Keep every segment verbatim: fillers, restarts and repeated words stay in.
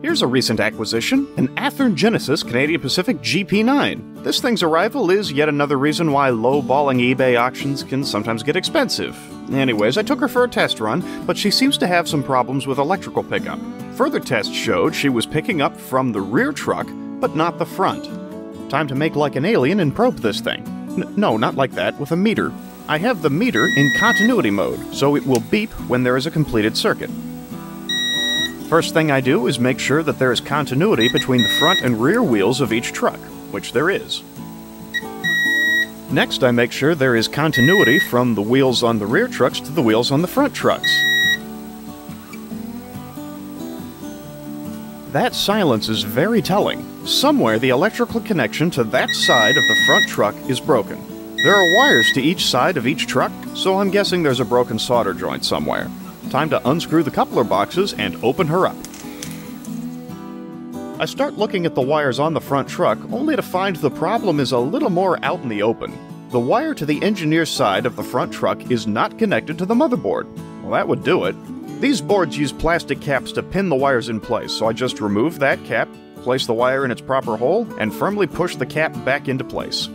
Here's a recent acquisition, an Athearn Genesis Canadian Pacific G P nine. This thing's arrival is yet another reason why low-balling eBay auctions can sometimes get expensive. Anyways, I took her for a test run, but she seems to have some problems with electrical pickup. Further tests showed she was picking up from the rear truck, but not the front. Time to make like an alien and probe this thing. N- no, not like that, with a meter. I have the meter in continuity mode, so it will beep when there is a completed circuit. First thing I do is make sure that there is continuity between the front and rear wheels of each truck, which there is. Next, I make sure there is continuity from the wheels on the rear trucks to the wheels on the front trucks. That silence is very telling. Somewhere the electrical connection to that side of the front truck is broken. There are wires to each side of each truck, so I'm guessing there's a broken solder joint somewhere. Time to unscrew the coupler boxes and open her up. I start looking at the wires on the front truck, only to find the problem is a little more out in the open. The wire to the engineer's side of the front truck is not connected to the motherboard. Well, that would do it. These boards use plastic caps to pin the wires in place, so I just remove that cap, place the wire in its proper hole, and firmly push the cap back into place.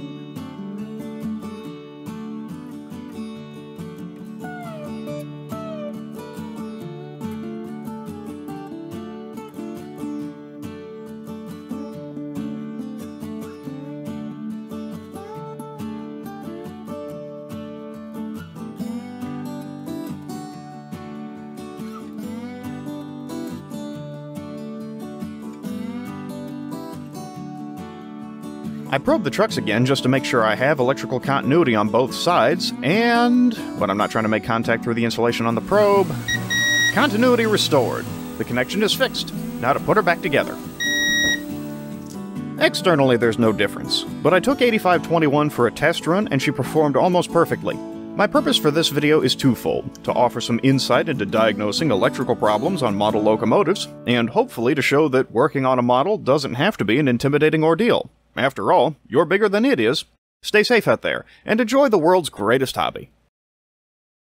I probe the trucks again just to make sure I have electrical continuity on both sides, and when I'm not trying to make contact through the insulation on the probe, continuity restored. The connection is fixed. Now to put her back together. Externally, there's no difference, but I took eighty-five twenty-one for a test run and she performed almost perfectly. My purpose for this video is twofold, to offer some insight into diagnosing electrical problems on model locomotives, and hopefully to show that working on a model doesn't have to be an intimidating ordeal. After all, you're bigger than it is. Stay safe out there, and enjoy the world's greatest hobby.